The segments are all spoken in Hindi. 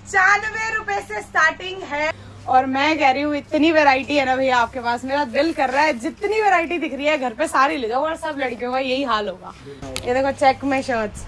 95 रुपए से स्टार्टिंग है। और मैं कह रही हूँ इतनी वैरायटी है ना भैया आपके पास, मेरा दिल कर रहा है जितनी वैरायटी दिख रही है घर पे सारी ले जाओ, और सब लड़कियों का यही हाल होगा। ये देखो चेक में शर्ट्स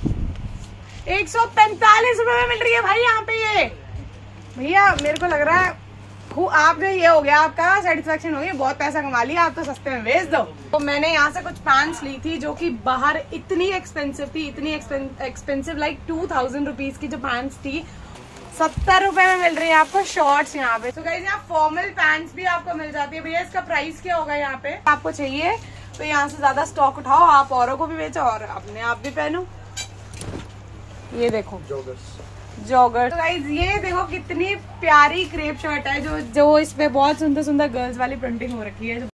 145 रुपए में मिल रही है भाई यहाँ पे। ये भैया मेरे को लग रहा है आपने ये हो गया, आपका सेटिस्फेक्शन हो गया, बहुत पैसा कमा लिया, आप तो सस्ते में बेच दो। तो मैंने यहाँ से कुछ पैंट्स ली थी जो कि बाहर इतनी एक्सपेंसिव थी, इतनी एक्सपेंसिव लाइक 2000 रुपीज की जो पैंट्स थी 70 रुपए में मिल रही है आपको शॉर्ट्स यहाँ पे। तो गाइस यहाँ फॉर्मल पैंट्स भी आपको मिल जाती है। भैया इसका प्राइस क्या होगा यहाँ पे? आपको चाहिए तो यहाँ से ज्यादा स्टॉक उठाओ, आप औरों को भी बेचो और अपने आप भी पहनो। ये देखो जॉगर। तो गाइस ये देखो कितनी प्यारी क्रेप शर्ट है जो इसमें बहुत सुंदर सुंदर गर्ल्स वाली प्रिंटिंग हो रखी है।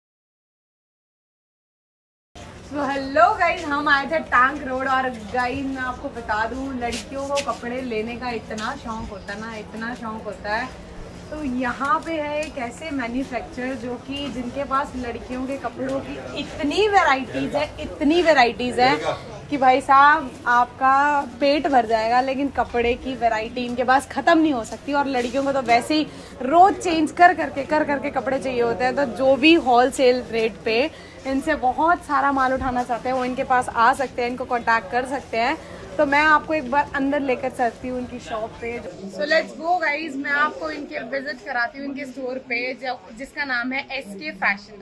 तो हेलो गाइस, हम आए थे टैंक रोड। और गाइस मैं आपको बता दूं, लड़कियों को कपड़े लेने का इतना शौक होता है ना, इतना शौक होता है। तो यहाँ पे है एक ऐसे मैन्युफैक्चरर जो कि जिनके पास लड़कियों के कपड़ों की इतनी वैरायटीज है कि भाई साहब आपका पेट भर जाएगा, लेकिन कपड़े की वैरायटी इनके पास खत्म नहीं हो सकती। और लड़कियों को तो वैसे ही रोज चेंज कर करके कपड़े चाहिए होते हैं। तो जो भी होलसेल रेट पे इनसे बहुत सारा माल उठाना चाहते हैं वो इनके पास आ सकते हैं, इनको कांटेक्ट कर सकते हैं। तो मैं आपको एक बार अंदर लेकर चलती हूँ उनकी शॉप पे। सो लेट्स गो गाइज, मैं आपको इनके विजिट कराती हूँ इनके स्टोर पे जिसका नाम है SK फैशन।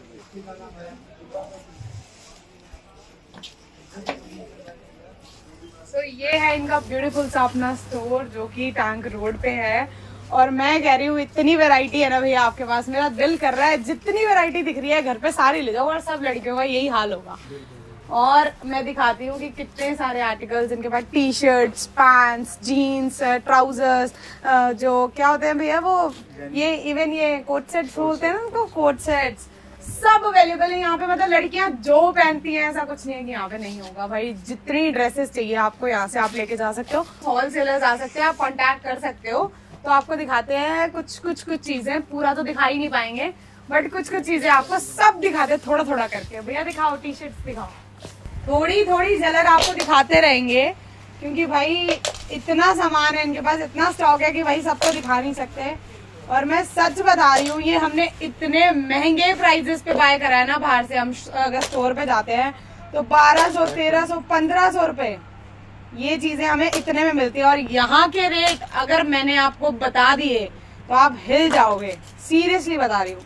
सो ये है इनका ब्यूटीफुल सा अपना स्टोर जो कि टैंक रोड पे है। और मैं कह रही हूँ इतनी वैरायटी है ना भैया आपके पास, मेरा दिल कर रहा है जितनी वैरायटी दिख रही है घर पे सारी ले जाओ, और सब लड़कियों का यही हाल होगा। और मैं दिखाती हूँ कि कितने सारे आर्टिकल्स इनके पास, T shirts, pants, jeans, trousers, जो क्या होते हैं भैया वो ये इवन ये कोट सेट्स बोलते हैं ना उनको, कोट सेट्स सब अवेलेबल है यहाँ पे। मतलब लड़कियां जो पहनती हैं ऐसा कुछ नहीं है कि यहाँ पे नहीं होगा भाई। जितनी ड्रेसेस चाहिए आपको यहाँ से आप लेके जा सकते हो। होलसेलर्स आ सकते हैं, आप कॉन्टेक्ट कर सकते हो। तो आपको दिखाते हैं कुछ चीजें, पूरा तो दिखा ही नहीं पाएंगे बट कुछ चीजें आपको सब दिखाते हैं थोड़ा थोड़ा करके। भैया दिखाओ, टी शर्ट्स दिखाओ, थोड़ी झलक आपको दिखाते रहेंगे क्योंकि भाई इतना सामान है इनके पास, इतना स्टॉक है कि भाई सब तो दिखा नहीं सकते। और मैं सच बता रही हूँ, ये हमने इतने महंगे प्राइजेस पे बाय करा है ना बाहर से। हम अगर स्टोर पे जाते हैं तो 1200, 1300, 1500 रुपए ये चीजें हमें इतने में मिलती है। और यहाँ के रेट अगर मैंने आपको बता दिए तो आप हिल जाओगे, सीरियसली बता रही हूँ।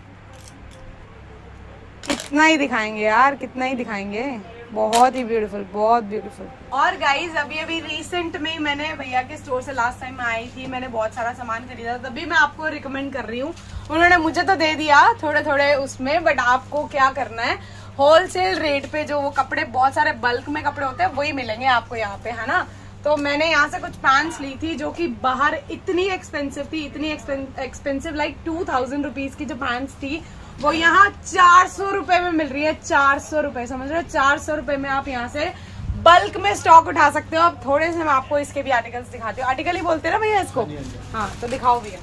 कितना ही दिखाएंगे यार, कितना ही दिखाएंगे। बहुत ही ब्यूटीफुल, बहुत ब्यूटीफुल। और गाइज अभी रिसेंट में मैंने भैया के स्टोर से लास्ट टाइम आई थी, मैंने बहुत सारा सामान खरीदा, तभी मैं आपको रिकमेंड कर रही हूँ। उन्होंने मुझे तो दे दिया थोड़े उसमें, बट आपको क्या करना है, होलसेल रेट पे जो वो कपड़े, बहुत सारे बल्क में कपड़े होते हैं वही मिलेंगे आपको यहाँ पे, है ना। तो मैंने यहाँ से कुछ पैंट्स ली थी जो कि बाहर इतनी एक्सपेंसिव थी, इतनी एक्सपेंसिव लाइक 2000 रुपीज की जो पैंट्स थी वो यहाँ 400 रुपए में मिल रही है। 400 रुपए, समझ रहे हो? 400 रुपए में आप यहाँ से बल्क में स्टॉक उठा सकते हो। अब थोड़े से मैं आपको इसके भी आर्टिकल्स दिखाती हूँ। आर्टिकल ही बोलते हैं ना भैया इसको? हाँ तो दिखाओ भैया।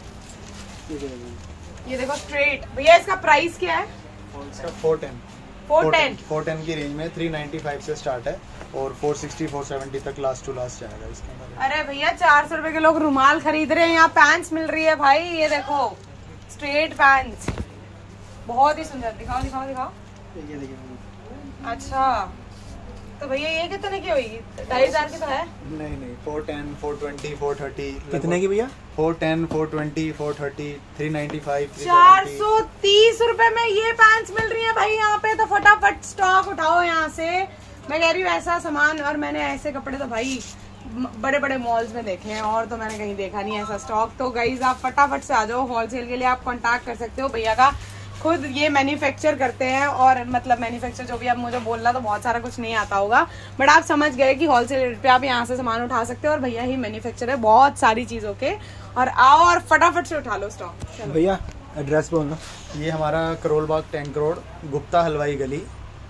ये देखो स्ट्रेट। भैया इसका प्राइस क्या है? इसका 410 की रेंज में 395 से स्टार्ट है और 460, 470 तक लास्ट टू लास्ट जाएगा इसके अंदर। अरे भैया 400 रुपए के लोग रुमाल खरीद रहे हैं, यहाँ पैंट्स मिल रही है भाई। ये देखो स्ट्रेट पैंट्स, बहुत ही सुंदर। दिखाओ। ये देखिए। अच्छा तो भैया ये कितने की होगी? 2500 की तो है? नहीं 410, 420, 430। कितने की भैया? 410, 420, 430, 395, 430 रुपए में ये पैंट्स मिल रही है भाई यहाँ पे। तो फटाफट स्टॉक उठाओ यहाँ से। मैं कह रही हूँ ऐसा सामान, और मैंने ऐसे कपड़े तो भाई बड़े मॉल्स में देखे हैं और तो मैंने कहीं देखा नहीं ऐसा स्टॉक। तो गाइज आप फटाफट से आ जाओ। होलसेल के लिए आप कांटेक्ट कर सकते हो भैया का, खुद ये मैन्युफैक्चर करते हैं। और मतलब मैन्युफैक्चर जो भी, अब मुझे बोलना तो बहुत सारा कुछ नहीं आता होगा, बट आप समझ गए कि होलसेल रेट पे आप यहाँ से सामान उठा सकते हो। और भैया ही मैन्युफैक्चर है बहुत सारी चीजों के। और आओ और फटाफट से उठा लो स्टॉक। भैया एड्रेस बोलना। ये हमारा करोल बाग टैंक रोड, गुप्ता हलवाई गली,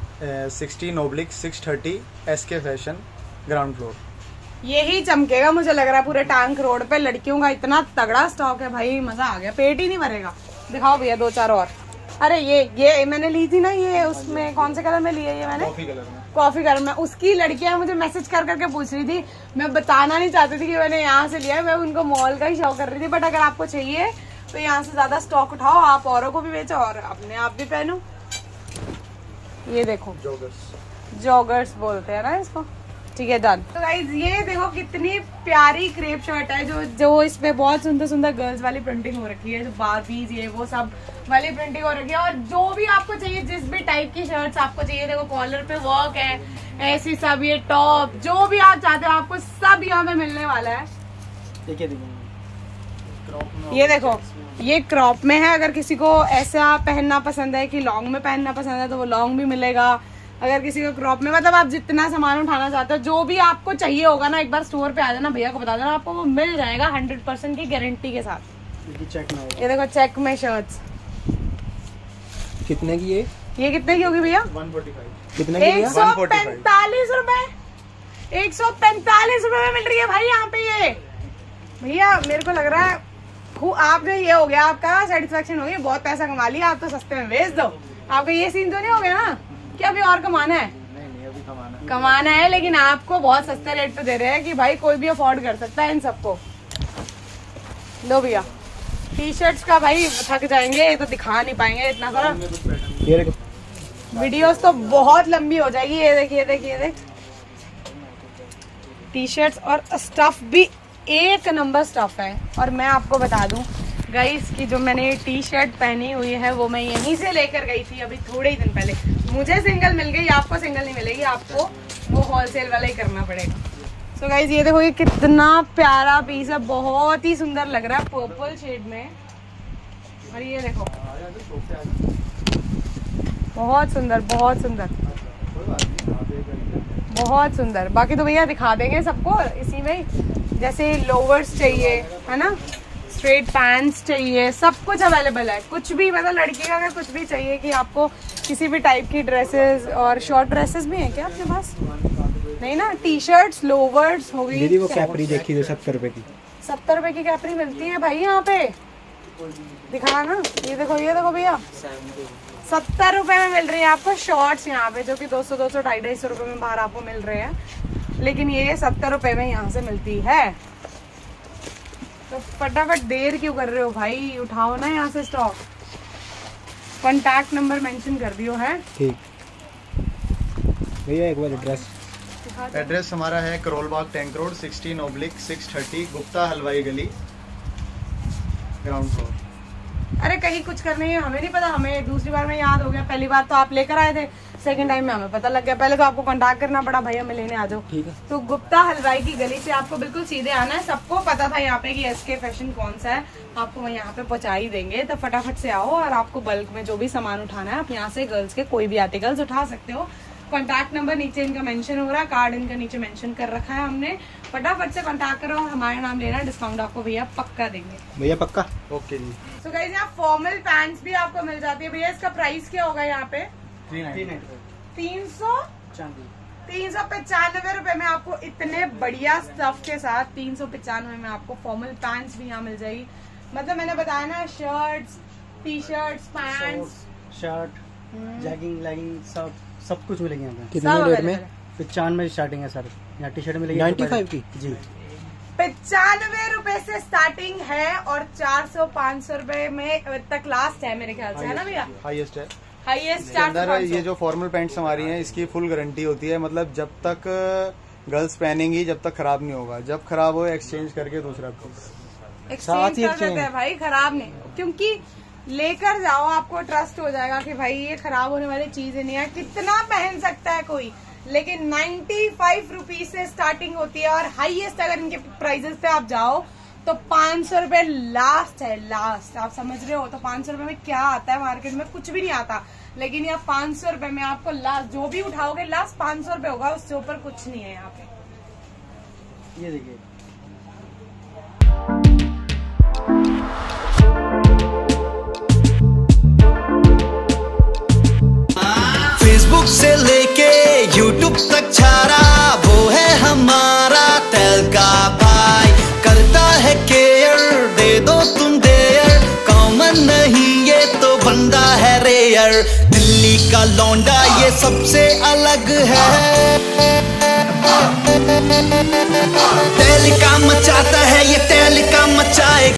16/630 SK फैशन, ग्राउंड फ्लोर। यही चमकेगा मुझे लग रहा है पूरे टैंक रोड पे। लड़कियों का इतना तगड़ा स्टॉक है भाई, मजा आ गया, पेट ही नहीं भरेगा। दिखाओ भैया 2-4 और। अरे ये मैंने ली थी ना, ये उसमें कौन से कलर में ली है ये मैंने? कॉफी कलर में। कॉफी गर्म है। उसकी लड़कियां मुझे मैसेज कर करके पूछ रही थी, मैं बताना नहीं चाहती थी कि मैंने यहाँ से लिया है, मैं उनको मॉल का ही शो कर रही थी। बट अगर आपको चाहिए तो यहाँ से ज्यादा स्टॉक उठाओ, आप औरों को भी बेचो और अपने आप भी पहनो। ये देखो जॉगर्स बोलते हैं ना इसको, ठीक है डन। तो गाइज ये देखो कितनी प्यारी क्रेप शर्ट है, जो इसमें बहुत सुंदर सुंदर गर्ल्स वाली प्रिंटिंग हो रखी है, जो बार्बीज ये वो सब वाली प्रिंटिंग हो रखी है। और जो भी आपको चाहिए, जिस भी टाइप की शर्ट्स आपको चाहिए, देखो कॉलर पे वर्क है, ऐसी सब, ये टॉप, जो भी आप चाहते हो आपको सब यहाँ पे मिलने वाला है। ये देखो ये क्रॉप में है, अगर किसी को ऐसा पहनना पसंद है कि लॉन्ग में पहनना पसंद है तो वो लॉन्ग भी मिलेगा। अगर किसी को क्रॉप में, मतलब आप जितना सामान उठाना चाहते हो, जो भी आपको चाहिए होगा ना, एक बार स्टोर पे आ जाना, भैया को बता देना, आपको वो मिल जाएगा 100% की गारंटी के साथ। ये देखो चेक में शर्ट्स कितने की है? ये कितने की होगी भैया? 145। कितने की? 145 रुपए, 145 रुपए में मिल रही है भाई यहाँ पे ये। भैया मेरे को लग रहा है आप जो ये हो गया, आपका सेटिस्फेक्शन हो गया, बहुत पैसा कमा लिया, आप तो सस्ते में बेच दो। आपका ये सीन तो नहीं हो गया ना कि अभी और कमाना है? नहीं अभी कमाना है, लेकिन आपको बहुत सस्ते रेट पे दे रहे हैं कि भाई कोई भी अफोर्ड कर सकता है इन सबको। लो भैया टी शर्ट्स का भाई थक जाएंगे, ये तो दिखा नहीं पाएंगे इतना सारा, वीडियोस तो बहुत लंबी हो जाएगी। ये देखिए देखिए टी शर्ट्स और स्टफ भी एक नंबर स्टफ है। और मैं आपको बता दूं गाइस कि जो मैंने टी शर्ट पहनी हुई है वो मैं यहीं से लेकर गई थी अभी थोड़े ही दिन पहले। मुझे सिंगल मिल गई, आपको सिंगल नहीं मिलेगी, आपको वो होलसेल वाला ही करना पड़ेगा। सो गाइस ये देखो ये कितना प्यारा पीस है, बहुत ही सुंदर लग रहा है पर्पल शेड में। और ये देखो बहुत सुंदर बहुत सुंदर बहुत सुंदर। बाकी तो भैया दिखा देंगे सबको इसी में, जैसे लोवर्स चाहिए है ना, स्ट्रेट पैंट्स चाहिए, सब कुछ अवेलेबल है। कुछ भी मतलब लड़की का अगर कुछ भी चाहिए कि आपको किसी भी टाइप की ड्रेसेस, और शॉर्ट ड्रेसेस भी हैं क्या आपके पास? नहीं ना, टी शर्ट्स लोवर्स हो गई। दीदी वो कैपरी देखी जो 70 रुपए की, 70 रुपए की कैपरी मिलती है भाई यहाँ पे, दिखा ना। ये देखो भैया 70 रुपए में मिल रही है आपको शॉर्ट्स यहाँ पे, जो कि 200 250 रुपए में बाहर आपको मिल रहे हैं, लेकिन ये 70 रुपए में यहाँ से मिलती है। तो फटाफट देर क्यों कर रहे हो भाई, उठाओ ना यहाँ से स्टॉक। कॉन्टैक्ट नंबर मेंशन कर दियो है। ठीक भैया एक बार एड्रेस हमारा है करोल बाग टैंक रोड 16/630 गुप्ता हलवाई गली, ग्राउंड फ्लोर। अरे कहीं कुछ करने है, हमें नहीं पता, हमें दूसरी बार में याद हो गया, पहली बार तो आप लेकर आए थे, सेकंड टाइम में हमें पता लग गया, पहले तो आपको कांटेक्ट करना पड़ा, भैया मैं लेने आ जाओ। ठीक है। तो गुप्ता हलवाई की गली से आपको बिल्कुल सीधे आना है। सबको पता था यहाँ पे कि एसके फैशन कौन सा है, आपको वहाँ यहाँ पे पहुँचा ही देंगे। तो फटाफट से आओ और आपको बल्क में जो भी सामान उठाना है आप यहाँ से गर्ल्स के कोई भी आर्टिकल्स उठा सकते हो। कॉन्टैक्ट नंबर नीचे इनका मेंशन हो रहा है, कार्ड इनका नीचे मेंशन कर रखा है हमने। फटाफट से कॉन्टैक्ट करो, हमारा नाम लेना, डिस्काउंट आपको भैया पक्का देंगे। भैया पक्का? ओके जी। तो गाइस यहाँ फॉर्मल पैंट्स भी आपको मिल जाती है। भैया इसका प्राइस क्या होगा यहाँ पे? 395 रुपए में आपको इतने बढ़िया स्टफ के साथ 395 में आपको फॉर्मल पैंट्स भी यहाँ मिल जाएगी। मतलब मैंने बताया ना, shirts, T shirts, pants, shirt, jegging, legging, सब कुछ मिलेगी यहाँ पे। कितने रेट में? 95 स्टार्टिंग है सर। यहाँ टी शर्ट मिलेगी 95 की जी। 95 रुपए से स्टार्टिंग है और 400-500 रुपए में तक लास्ट है मेरे ख्याल से, है ना भैया? हाईएस्ट है। हाईएस्ट अंदर ये जो फॉर्मल पैंट्स हमारी हैं इसकी फुल गारंटी होती है, मतलब जब तक गर्ल्स पहनेंगी जब तक खराब नहीं होगा, जब खराब हो एक्सचेंज करके दूसरा पीस एक्सचेंज कर देते हैं भाई, खराब नहीं, क्योंकि लेकर जाओ आपको ट्रस्ट हो जाएगा कि भाई ये खराब होने वाली चीज नहीं है। कितना पहन सकता है कोई, लेकिन 95 रुपीज से स्टार्टिंग होती है और हाईएस्ट अगर इनके प्राइजेस पे आप जाओ तो 500 रुपए लास्ट है, लास्ट। आप समझ रहे हो? तो 500 रुपए में क्या आता है मार्केट में? कुछ भी नहीं आता, लेकिन यहाँ 500 रुपए में आपको लास्ट जो भी उठाओगे लास्ट 500 रुपए होगा, उससे ऊपर कुछ नहीं है यहाँ पे। ये देखिए फेसबुक से लेके यूट्यूब तक छारा वो है हमारा तेल का भाई, करता है केयर, दे दो तुम देयर, कॉमन नहीं ये तो बंदा है रेयर। दिल्ली का लौंडा ये सबसे अलग है। तहलका मचाता है ये तहलका मचाए।